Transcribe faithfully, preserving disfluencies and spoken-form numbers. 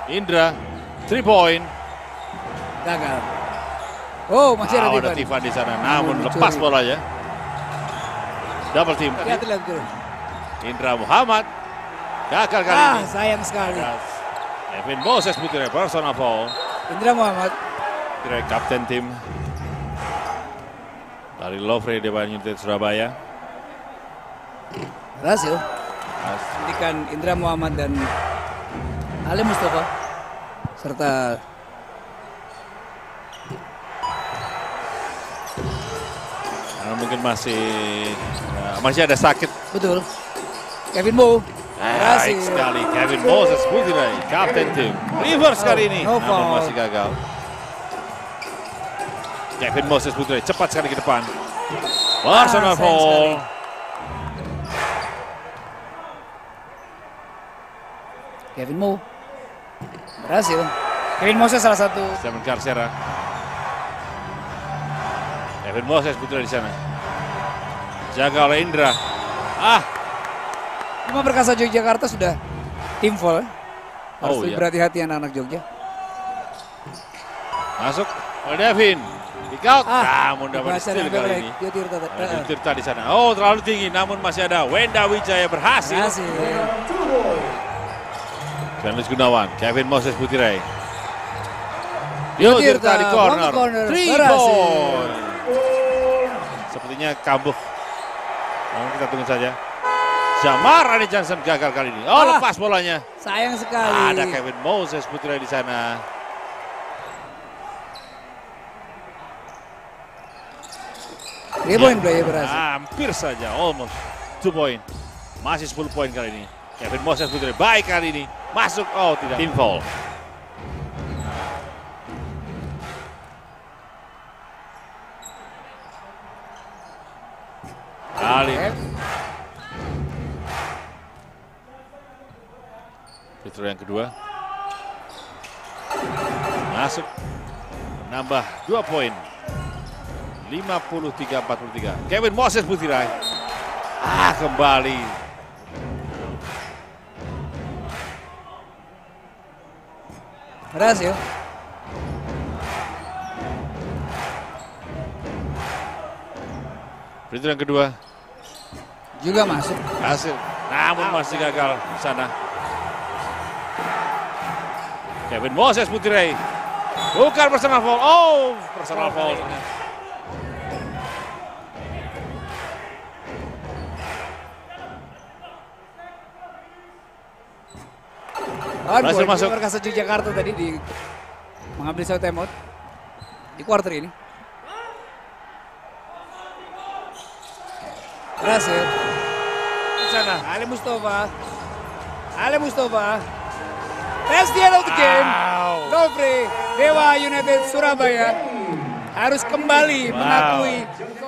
Indra, three point. Gagal. Oh, masih ada Oh, ada Tivan. Tivan di sana, namun Namun lepas dicuri. bolanya. Double team. Lihat, lihat, lihat. Indra Muhammad gagal kali Ah, ini. sayang sekali. Kevin Moses Putri personal foul. Indra Muhammad. Kira kapten tim dari Lovre Dewan United Surabaya. Berhasil. Hentikan Indra Muhammad dan Ali Mustafa serta Nah, mungkin masih ya, masih ada sakit. betul Kevin Mo. Baik sekali Kevin Moses Putri, kapten tim. Reverse kali ini, no namun foul. masih gagal. Kevin Moses Putri cepat sekali ke depan. Personal sayang foul. Kevin Mo berhasil. Kevin Moses salah satu. Simon Carcera. Kevin Moses Putri di sana. Jaga oleh Indra. Ah, Bima Perkasa Yogyakarta sudah tim full. Harus Oh, lebih iya. berhati-hati anak-anak Jogja. masuk oleh Devin. Kick out. Ah, namun dapat Baca steal dan kali Bebrek. ini. Dia Tirta. Ada eh, Tirta di sana. Oh, terlalu tinggi, namun masih ada Wenda Wijaya berhasil. Berhasil. Johannes Gunawan, Kevin Moses Putri. Yo, Tirta, Tirta di corner. from the corner. Three Berhasil. point. Sepertinya kambuh. Namun kita tunggu saja. Jamar Rani Johnson gagal kali ini. Oh, Ah. lepas bolanya. Sayang sekali. Ada Kevin Moses Putri di sana. Dia poin play berhasil. Hampir saja, almost two point. Masih sepuluh poin kali ini. Kevin Moses Putri baik kali ini. Masuk, oh tidak. Team foul. Kali ini. Free throw yang kedua. Masuk. Nambah dua poin. lima puluh tiga empat puluh tiga. Kevin Moses Putri. Ah, kembali. Berhasil. Free throw yang kedua. Juga masuk. Hasil. Namun masih gagal di sana. Kevin Moses Putri. Bukan personal foul. Oh, personal foul. Berhasil Bima masuk. Perkasa Yogyakarta tadi di mengambil satu timeout di quarter ini. Berhasil. Di sana Ali Mustafa. Ali Mustafa. That's the end of the game. Wow. Lovre Dewa United Surabaya harus kembali Wow. mengakui